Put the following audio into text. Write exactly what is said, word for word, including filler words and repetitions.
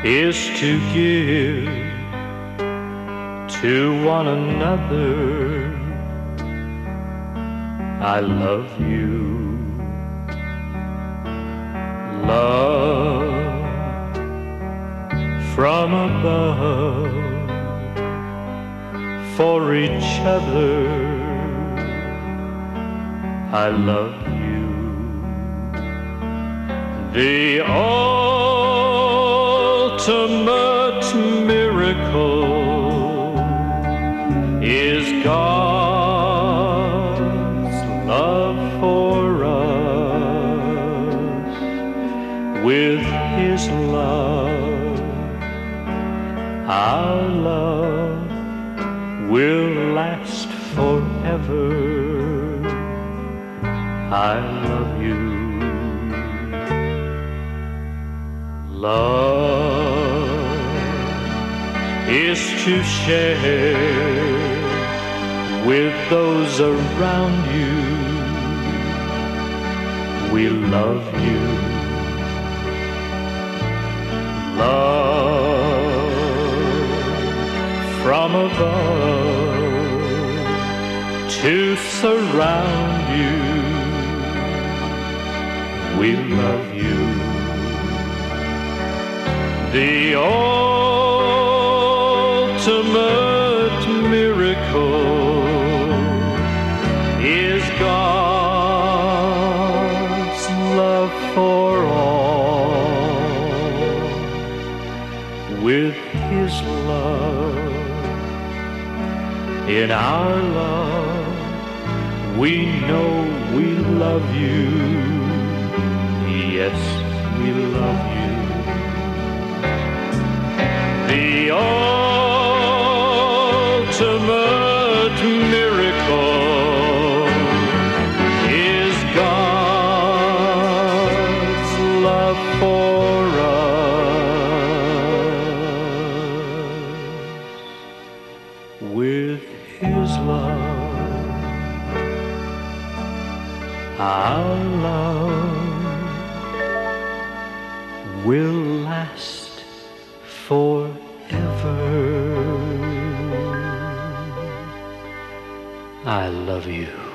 is to give to one another. I love you. Love from above for each other. I love you. The ultimate miracle is God's love for us. With His love, our love will last forever. I love you. Love is to share with those around you. We love you. Love from above to surround you. We love you. The ultimate miracle is God's love for all. With His love in our love, we know we love you. Yes, we love you. The ultimate miracle is God's love for us. With His love, our love will last forever. I love you.